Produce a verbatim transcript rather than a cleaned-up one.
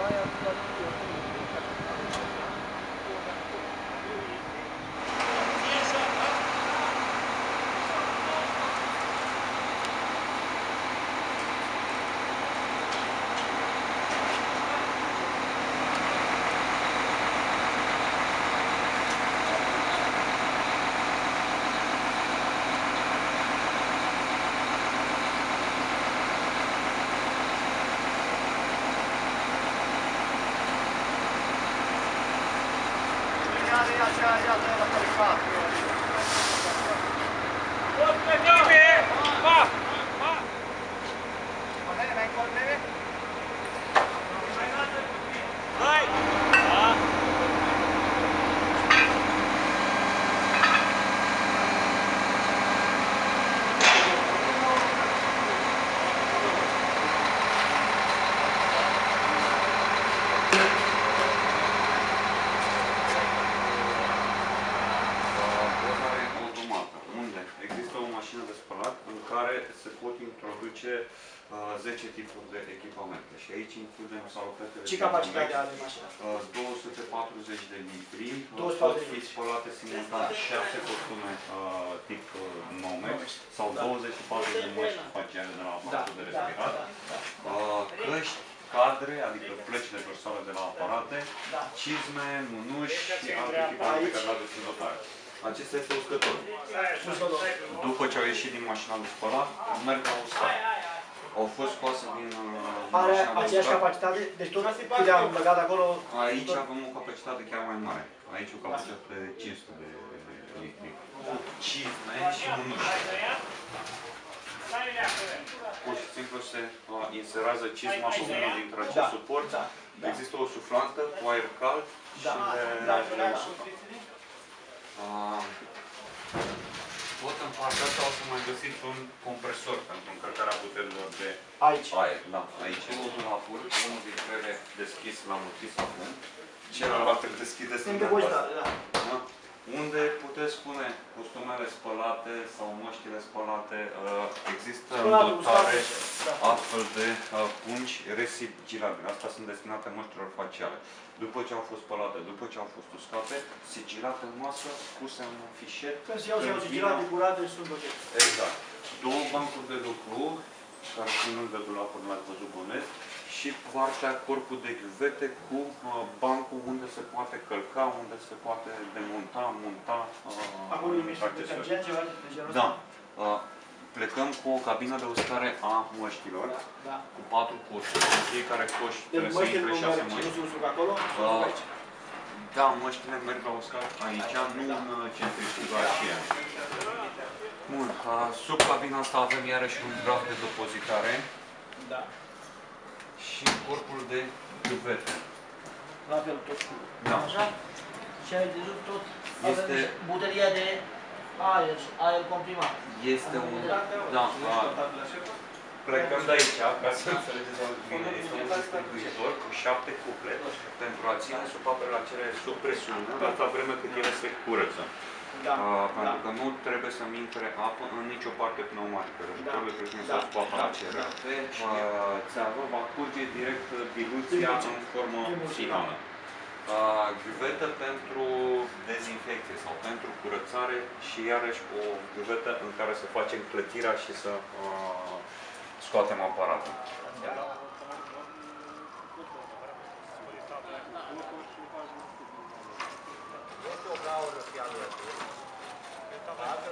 zece tipuri de echipamente și aici includem salopetele. Ce capacitate are mașina? două sute patruzeci de litri, pot fi spălate simultan șapte costume uh, tip uh, Nomex sau da. douăzeci și patru de măști faciale de la aparatul da. de respirat, da. Da. Uh, căști, cadre, adică plăcile dorsale de la aparate, da. cizme, mânuși și alte echipamente care le-au în dotare. Acesta este uscătorul. După ce au ieșit din mașina de spălat, merg la uscat. Au fost scoase din uh, Are aceeași capacitate? Deci tot cât am băgat acolo? Aici avem o capacitate chiar mai mare. Aici o capacitate de cinci sute de litri. Cu cizme și mânuși. Pur și simplu se uh, inserează cizma pe unul dintre acest da. suport. Da. Da. Există o suflantă cu aer cald da. și le, da. le usucă. Uh, Tot în partea asta o să mai găsiți un compresor pentru încărcarea butelilor de aici. aer. Da, aici este un dulapuri, unul dintre ele deschis l-am închis acum. Celălalt îl deschideți în da. Da? Unde puteți pune costumele spălate sau măștile spălate. Există în dotare astfel de pungi resigilabile. Astea sunt destinate măștilor faciale. După ce au fost spălate, după ce au fost uscate, sigilate în masă, puse în fișier. Când se iau și au sigilate curate, sunt ok. Exact. Două bancuri de lucru, care sunt de dulapuri, l-ați văzut bănesc, și partea, corpul de chiuvete cu uh, bancul unde se poate călca, unde se poate demonta, monta uh, acolo e mergea ceva de genul da. Uh, plecăm cu o cabină de uscare a măștilor, da, da. cu patru coșuri. În fiecare coș trebuie să intre șase măști. Acolo? Uh, da, măștile merg la uscat aici, da, nu da. în centrifuga aceea. Bun, uh, sub cabina asta avem iarăși un graf de depozitare. Da. Și corpul de chiuvete. La fel tot. Da. Așa? Și ai văzut tot. Este butelia de aer, aer comprimat. Este un... Da. Plecăm de aici, ca să înțelegeți bine. Este un distribuitor cu șapte cuple pentru a ține supapele acele sub presiune, atâta vreme cât ele se curăță. Da, uh, pentru da. că nu trebuie să-mi intre apă în nicio parte pneumatică. Răjutorul trebuie să-mi da. supapă la cerere. Uh, țeavă va curge direct diluția în formă finală. Uh, Ghiuvetă pentru dezinfecție sau pentru curățare și iarăși o ghiuvetă în care să facem clătirea și să uh, scoatem aparatul.